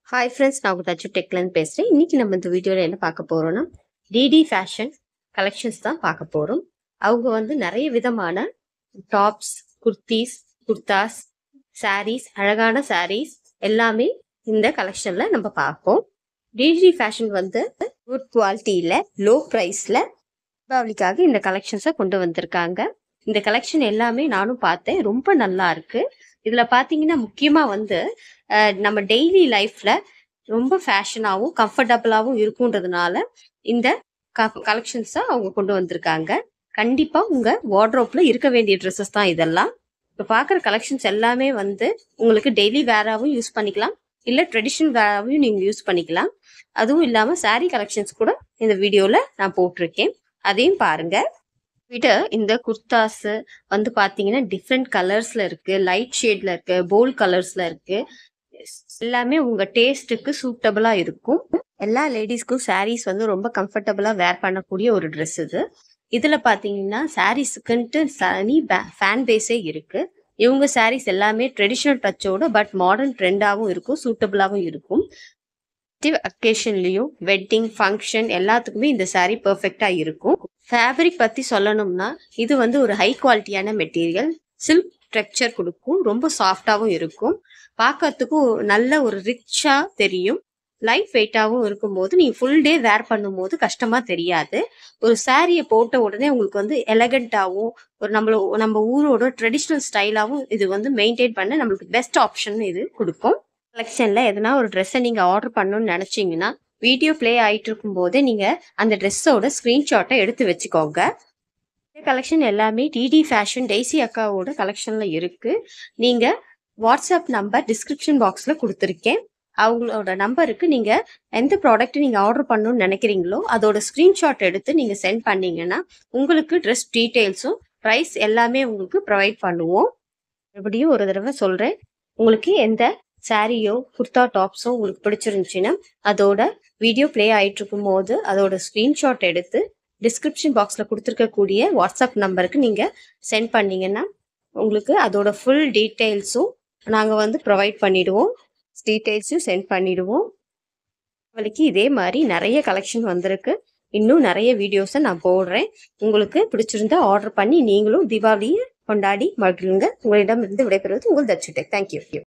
Hi friends, நான் உங்கள் தச்சு டெக்லன்னு பேசுகிறேன். இன்றைக்கி நம்ம இந்த வீடியோவில் என்ன பார்க்க போகிறோன்னா, டிடி ஃபேஷன் கலெக்ஷன்ஸ் தான் பார்க்க போகிறோம். அவங்க வந்து நிறைய விதமான டாப்ஸ், குர்த்திஸ், குர்தாஸ், சாரீஸ், அழகான சாரீஸ் எல்லாமே இந்த கலெக்ஷனில் நம்ம பார்ப்போம். டிடி ஃபேஷன் வந்து குட் குவாலிட்டியில் லோ ப்ரைஸில் தீபாவளிக்காக இந்த கலெக்ஷன்ஸை கொண்டு வந்திருக்காங்க. இந்த கலெக்ஷன் எல்லாமே நானும் பார்த்தேன், ரொம்ப நல்லா இருக்கு. இதுல பாத்தீங்கன்னா முக்கியமா வந்து நம்ம டெய்லி லைஃப்ல ரொம்ப ஃபேஷனாகவும் கம்ஃபர்டபுளாகவும் இருக்குன்றதுனால இந்த கலெக்ஷன்ஸை அவங்க கொண்டு வந்திருக்காங்க. கண்டிப்பா உங்க வார்ட்ரோப்ல இருக்க வேண்டிய ட்ரெஸ்ஸஸ் தான் இதெல்லாம். இப்போ பார்க்குற கலெக்ஷன்ஸ் எல்லாமே வந்து உங்களுக்கு டெய்லி வேராகவும் யூஸ் பண்ணிக்கலாம், இல்லை ட்ரெடிஷ்னல் வேராகவும் நீங்கள் யூஸ் பண்ணிக்கலாம். அதுவும் இல்லாமல் சாரீ கலெக்ஷன்ஸ் கூட இந்த வீடியோவில் நான் போட்டிருக்கேன், அதையும் பாருங்க. விட இந்த குர்தாஸ் வந்து பாத்தீங்கன்னா டிஃப்ரெண்ட் கலர்ஸ்ல இருக்கு, லைட் ஷேட்ல இருக்கு, போல்ட் கலர்ஸ்ல இருக்கு. எல்லாமே உங்க டேஸ்ட்டுக்கு சூட்டபிளா இருக்கும். எல்லா லேடிஸ்க்கும் சாரீஸ் வந்து ரொம்ப கம்ஃபர்டபுளா வேர் பண்ணக்கூடிய ஒரு ட்ரெஸ் இது. இதுல பாத்தீங்கன்னா சாரீஸுக்குன்ட்டு தனி ஃபேன் பேஸே இருக்கு. இவங்க சாரீஸ் எல்லாமே ட்ரெடிஷ்னல் டச்சோட பட் மாடர்ன் ட்ரெண்டாகவும் இருக்கும், சூட்டபிளாகவும் இருக்கும். அக்கேஷன்லயும் வெட்டிங் ஃபங்க்ஷன் எல்லாத்துக்குமே இந்த சாரீ பெர்ஃபெக்டா இருக்கும். ஃபேப்ரிக் பத்தி சொல்லணும்னா இது வந்து ஒரு ஹை குவாலிட்டியான மெட்டீரியல், சில்க் டெக்ஸ்சர் கொடுக்கும், ரொம்ப சாஃப்டாகவும் இருக்கும், பார்க்கறதுக்கும் நல்ல ஒரு ரிச்சா தெரியும். லைட் வெயிட்டாகவும் இருக்கும்போது நீங்கள் ஃபுல் டே வேர் பண்ணும்போது கஷ்டமா தெரியாது. ஒரு சாரியை போட்ட உடனே உங்களுக்கு வந்து எலகண்டாகவும் ஒரு நம்ம ஊரோட ட்ரெடிஷ்னல் ஸ்டைலாகவும் இது வந்து மெயின்டைன் பண்ண நம்மளுக்கு பெஸ்ட் ஆப்ஷன் இது கொடுக்கும். கலெக்ஷன்ல எதனா ஒரு ட்ரெஸ்ஸை நீங்க ஆர்டர் பண்ணணும்னு நினைச்சீங்கன்னா வீடியோ பிளே ஆயிட்டு இருக்கும் போதே நீங்க அந்த ட்ரெஸ்ஸோட ஸ்கிரீன்ஷாட்டை எடுத்து வச்சுக்கோங்க. இந்த கலெக்ஷன் எல்லாமே டிடி ஃபேஷன் டெய்ஸி அக்காவோட கலெக்ஷன்ல இருக்கு. நீங்க வாட்ஸ்அப் நம்பர் டிஸ்கிரிப்ஷன் பாக்ஸ்ல கொடுத்துருக்கேன். அவங்களோட நம்பருக்கு நீங்க எந்த ப்ராடக்ட் நீங்க ஆர்டர் பண்ணணும்னு நினைக்கிறீங்களோ அதோட ஸ்கிரீன்ஷாட் எடுத்து நீங்க சென்ட் பண்ணீங்கன்னா உங்களுக்கு ட்ரெஸ் டீட்டெயில்ஸும் ப்ரைஸ் எல்லாமே உங்களுக்கு ப்ரொவைட் பண்ணுவோம். மறுபடியும் ஒரு தடவை சொல்றேன், உங்களுக்கு எந்த சாரியோ குர்தா டாப்ஸோ உங்களுக்கு பிடிச்சிருந்துச்சுன்னா அதோட வீடியோ பிளே ஆயிட்டு இருக்கும் போது அதோட ஸ்கிரீன்ஷாட் எடுத்து டிஸ்கிரிப்ஷன் பாக்ஸ்ல கொடுத்துருக்கக்கூடிய வாட்ஸ்அப் நம்பருக்கு நீங்க சென்ட் பண்ணீங்கன்னா உங்களுக்கு அதோட ஃபுல் டீட்டெயில்ஸும் நாங்கள் வந்து ப்ரொவைட் பண்ணிடுவோம், டீட்டெயில்ஸும் சென்ட் பண்ணிடுவோம். அவளுக்கு இதே மாதிரி நிறைய கலெக்ஷன் வந்திருக்கு, இன்னும் நிறைய வீடியோஸை நான் போடுறேன். உங்களுக்கு பிடிச்சிருந்தா ஆர்டர் பண்ணி நீங்களும் தீபாவளியை கொண்டாடி மகிழுங்க. உங்களிடம் இருந்து விடைபெறுவது உங்கள் தச்சு டெக். தேங்க்யூ.